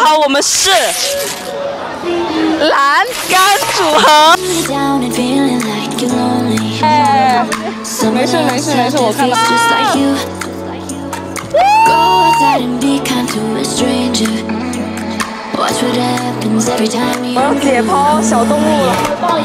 好，我们是栏杆组合。哎，没事，我看到。我要解剖小动物了。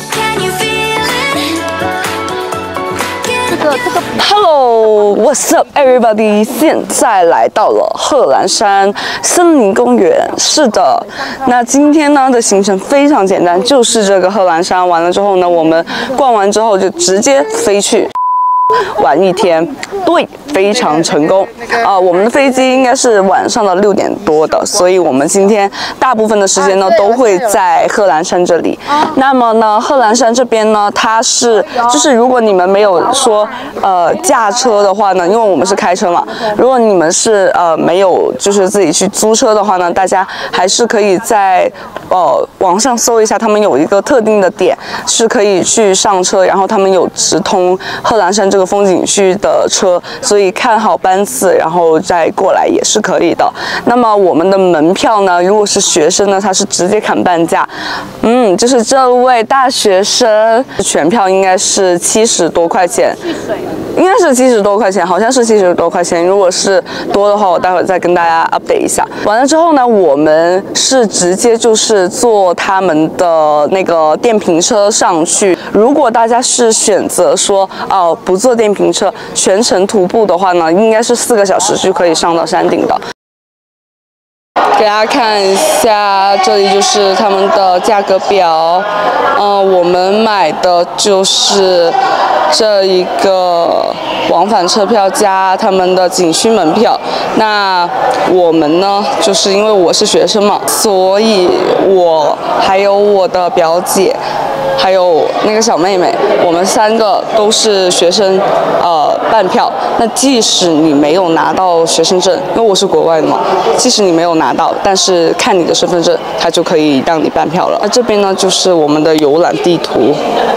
这个 Hello，What's up, everybody？ 现在来到了贺兰山森林公园。是的，那今天呢的行程非常简单，就是这个贺兰山。完了之后呢，我们逛完之后就直接飞去玩一天。对，非常成功。我们的飞机应该是晚上的6点多的，所以我们今天大部分的时间呢都会在贺兰山这里。那么呢，贺兰山这边呢，它是就是如果你们没有说驾车的话呢，因为我们是开车嘛，如果你们是没有就是自己去租车的话呢，大家还是可以在网上搜一下，他们有一个特定的点是可以去上车，然后他们有直通贺兰山这个风景区的车。所以看好班次，然后再过来也是可以的。那么我们的门票呢，如果是学生呢，他是直接砍半价。就是这位大学生，全票应该是70多块钱，应该是70多块钱，好像是70多块钱。如果是多的话，我待会儿再跟大家 update 一下。完了之后呢，我们是直接就是坐他们的那个电瓶车上去。如果大家是选择说不坐电瓶车，全程徒步的话呢，应该是4个小时就可以上到山顶的。给大家看一下，这里就是他们的价格表。我们买的就是这一个往返车票加他们的景区门票。那我们呢，就是因为我是学生嘛，所以我还有我的表姐。还有那个小妹妹，我们3个都是学生，半票。那即使你没有拿到学生证，因为我是国外的嘛，即使你没有拿到，但是看你的身份证，它就可以让你办票了。那这边呢，就是我们的游览地图。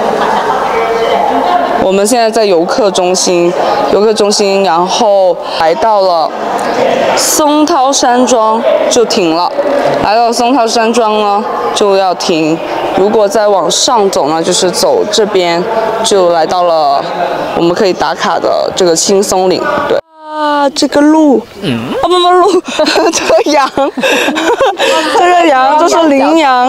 我们现在在游客中心，然后来到了松涛山庄就停了。来到松涛山庄呢，就要停。如果再往上走呢，就是走这边，就来到了我们可以打卡的这个青松岭。对。这个鹿，不鹿，这个羊，这个羊就是羚羊，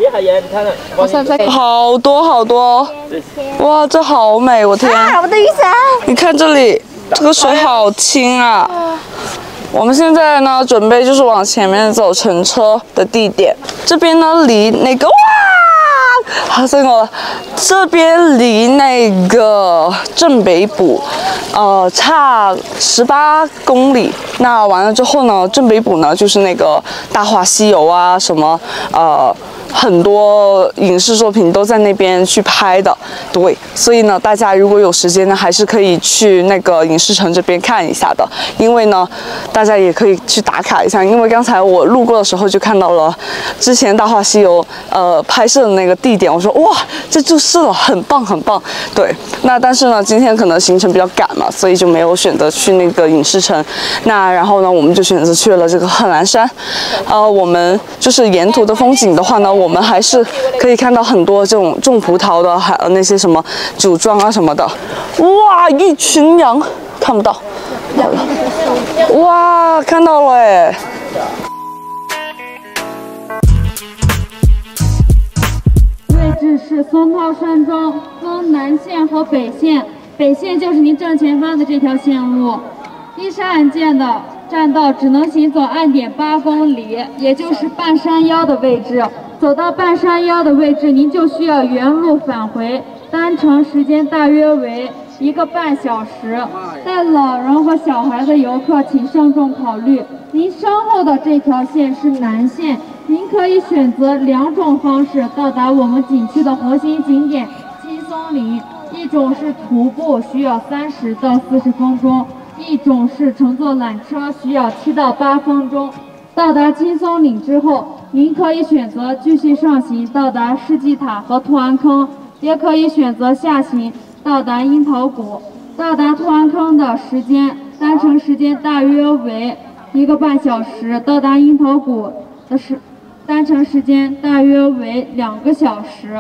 好多，哇，这好美，我天！我的雨伞，你看这里，这个水好清啊。我们现在呢，准备就是往前面走乘车的地点。这边呢，离那个吓死我了！这边离那个镇北堡，差18公里。那完了之后呢，镇北堡呢就是那个《大话西游》啊，什么很多影视作品都在那边去拍的。对，所以呢，大家如果有时间呢，还是可以去那个影视城这边看一下的。因为呢，大家也可以去打卡一下。因为刚才我路过的时候就看到了之前《大话西游》拍摄的那个地点，我说哇，这就是了，很棒。对，那但是呢，今天可能行程比较赶嘛，所以就没有选择去那个影视城。那然后呢，我们就选择去了这个贺兰山。我们就是沿途的风景的话呢，我们还是可以看到很多这种种葡萄的，还有那些什么酒庄啊什么的。哇，一群羊，看不到，好了，哇，看到了哎。 位置是松涛山庄，分南线和北线，北线就是您正前方的这条线路。依山而建的栈道只能行走2.8公里，也就是半山腰的位置。走到半山腰的位置，您就需要原路返回，单程时间大约为1个半小时。带老人和小孩的游客请慎重考虑。您身后的这条线是南线，您可以选择2种方式到达我们景区的核心景点青松岭。一种是徒步，需要30到40分钟。一种是乘坐缆车，需要7到8分钟。到达青松岭之后，您可以选择继续上行到达世纪塔和兔安坑，也可以选择下行到达樱桃谷。到达兔安坑的时间，单程时间大约为1个半小时；到达樱桃谷单程时间大约为2个小时。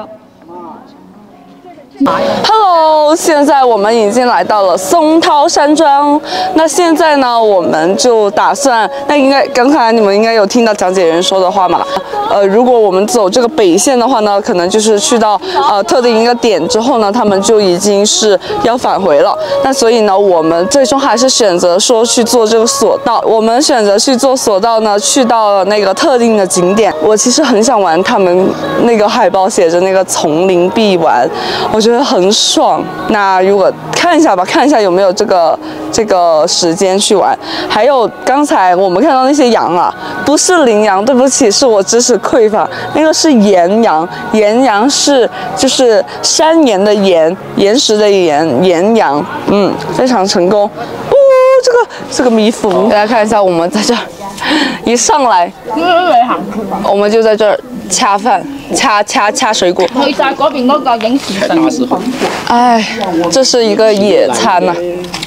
Hello， 现在我们已经来到了松涛山庄。那现在呢，我们就打算，刚才你们应该有听到讲解员说的话嘛？如果我们走这个北线的话呢，可能就是去到特定一个点之后呢，他们就已经是要返回了。那所以呢，我们最终还是选择说去做这个索道。我们选择去做索道呢，去到了那个特定的景点。我其实很想玩他们那个海报写着那个丛林必玩，我觉得很爽。那如果看一下吧，看一下有没有这个时间去玩。还有刚才我们看到那些羊啊，不是羚羊，对不起，是我知识匮乏，那个是岩羊。岩羊是就是山岩的岩，岩石的岩，岩羊。非常成功。这个蜜蜂，大家看一下，我们在这儿一上来，我们就在这儿掐饭，掐水果。 去晒嗰邊嗰個影視城。 哎，這是一個野餐呐。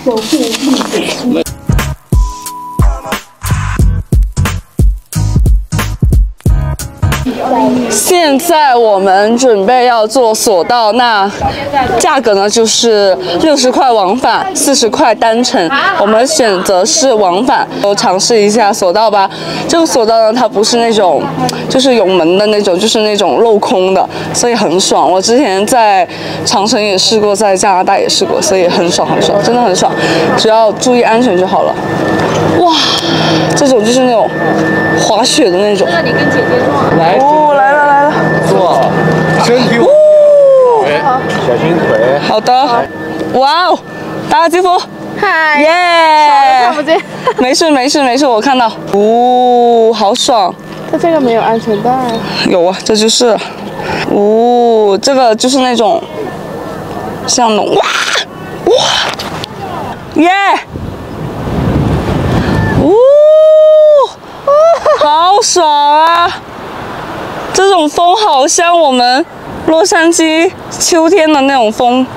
现在我们准备要做索道，那价格呢就是60块往返，40块单程。我们选择是往返，都尝试一下索道吧。这个索道呢，它不是那种就是有门的那种，就是那种镂空的，所以很爽。我之前在长城也试过，在加拿大也试过，所以很爽，真的很爽。只要注意安全就好了。哇，这种就是那种滑雪的那种。 那你跟姐姐说。 来了， 坐，身体稳，小心腿。 好的，哇哦，打个招呼， 嗨， 耶， 看不见。 没事，我看到。好爽。 它这个没有安全带。 有啊，这就是。这个就是那种，像那种哇，耶，好爽啊！这种风好像我们洛杉矶秋天的那种风。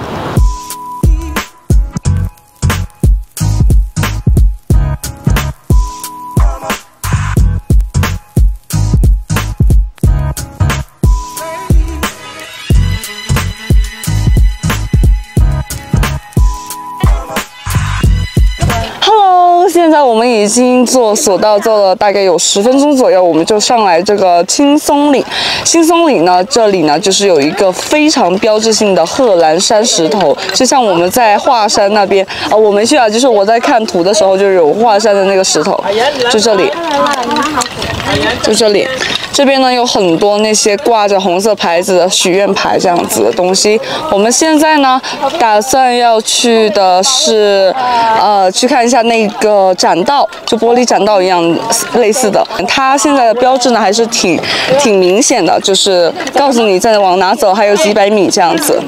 现在我们已经做索道做了大概有10分钟左右，我们就上来这个青松岭。青松岭呢，这里呢就是有一个非常标志性的贺兰山石头，就像我们在华山那边我没去啊，就是我在看图的时候就有华山的那个石头，就这里，就这里。这边呢有很多那些挂着红色牌子的许愿牌这样子的东西。我们现在呢打算要去的是去看一下那个栈道，就玻璃栈道一样类似的。它现在的标志呢还是挺明显的，就是告诉你在往哪走，还有几百米这样子。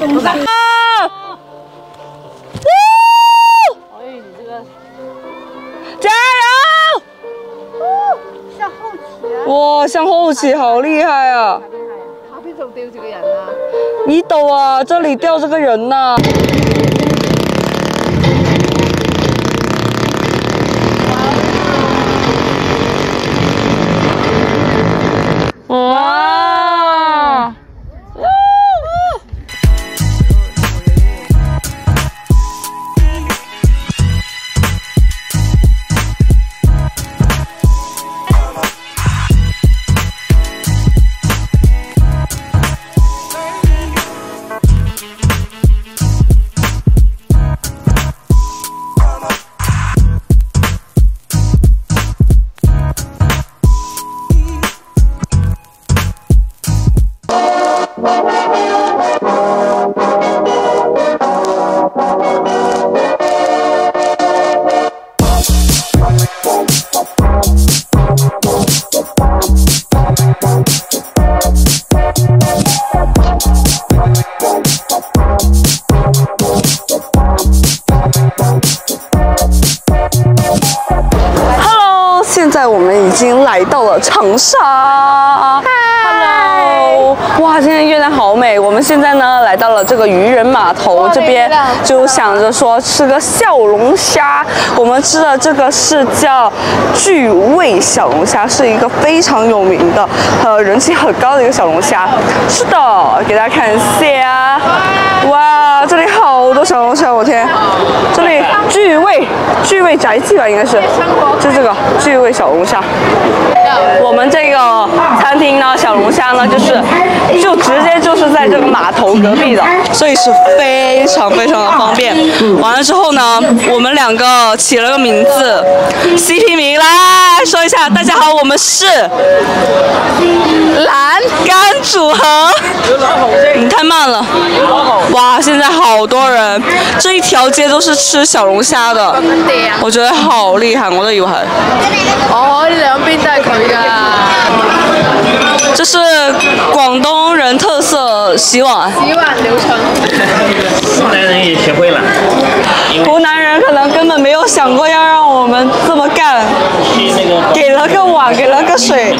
加油！哇，向后起好厉害啊！ 下邊仲吊住個人啊！ 你抖啊，这里吊着个人呢。哇！现在我们已经来到了长沙。Hello， Hello， 哇，今天月亮好美。我们现在呢来到了这个渔人码头这边，就想着说吃个小龙虾。我们吃的这个是叫巨味小龙虾，是一个非常有名的、人气很高的一个小龙虾。是的，给大家看一下。哇，这里好多小龙虾，我天！这里巨味宅记吧，应该是，就这个巨味小龙虾。我们这个餐厅呢，小龙虾呢，就直接就是在这个码头隔壁的，所以是非常的方便。完了之后呢，我们两个起了个名字 ，CP 名来说一下，大家好，我们是蓝甘组合。你太慢了，哇，现在好多人，这一条街都是吃小龙虾的，我覺得好厲害，我都要係。 哦，兩邊都係佢㗎。 這是廣東人特色洗碗。 洗碗流程。 湖南人也學會了。 湖南人可能根本沒有想過要讓我們這麼幹，給了個碗，給了個水。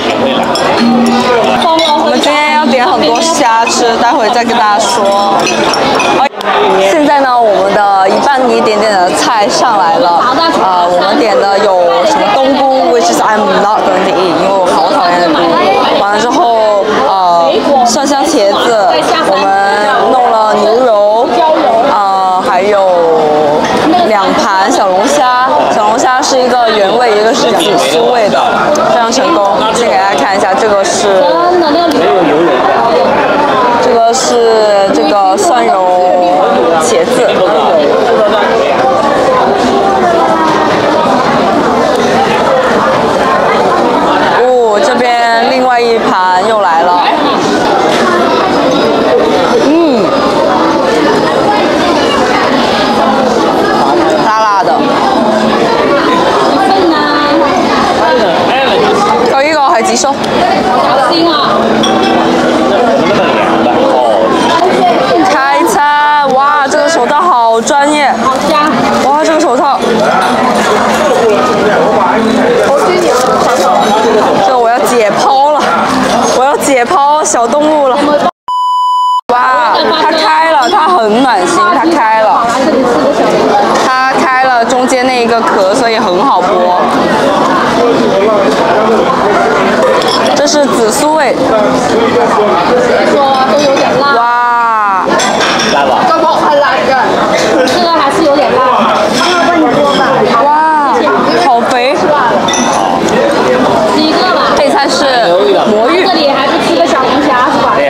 我們今天要點很多蝦吃，待會再跟大家說。現在呢，我們的一點點的菜上來了。我們點的有什麼冬菇 ，which is I'm not going to eat， 因為我好討厭的菇。完了之後，蒜香茄子，我們弄了牛油，還有2盤小龍蝦。小龍蝦是一個原味，一個是紫蘇味的，非常成功。先給大家看一下，這個是這個蒜蓉茄子。這邊另外一盤又來了。辣辣的。佢呢個係紫蘇。開餐，哇，這個手套好專業。哇，這個手套。這我要解剖了，我要解剖小動物了。哇，它開了，它很暖心，它開了。它開了中間那一個殼，所以很好剝。這是紫蘇味。說都有點辣。哇。 辣吧？ 個殼係辣㗎。 這個還是有點辣。 哇，好肥。 吃一個吧。 配菜是魔芋。 這裡還是吃個小龍蝦是吧？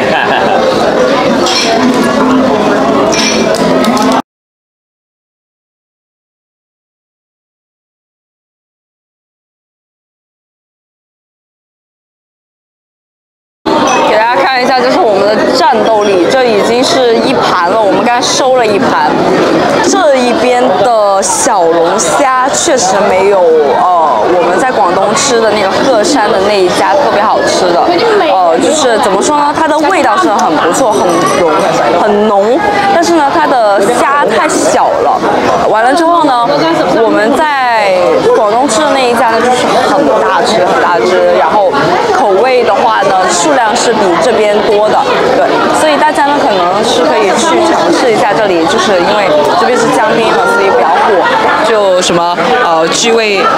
給大家看一下，這是我們的戰鬥力，這已經是一盤了，我們剛才收了一盤。這一邊的小龍蝦確實沒有我們在廣東吃的那個鶴山的那一家特別好吃的。就是怎麼說呢，它的味道是很不錯，很濃，但是呢，它的蝦太小了。完了之後呢，我們在廣東吃的那一家呢，就是很大隻，然後口味的話呢，數量是比這邊多的，對，所以大家呢可能是可以去嘗試一下這裡，就是因為這邊是江邊嘛，所以比較火，就什麼巨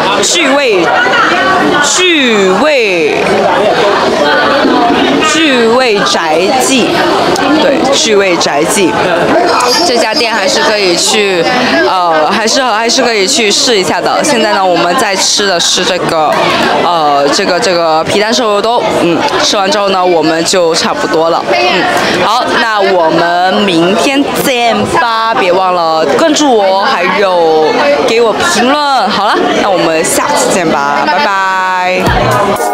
味宅記，對，巨味宅記，這家店還是可以去，還是可以去試一下的。現在呢，我們在吃的是這個皮蛋瘦肉粥，吃完之後呢，我們就差不多了。好，那我們明天見吧，別忘了關注我，還有給我評論。好了，那我們下次見吧，拜拜。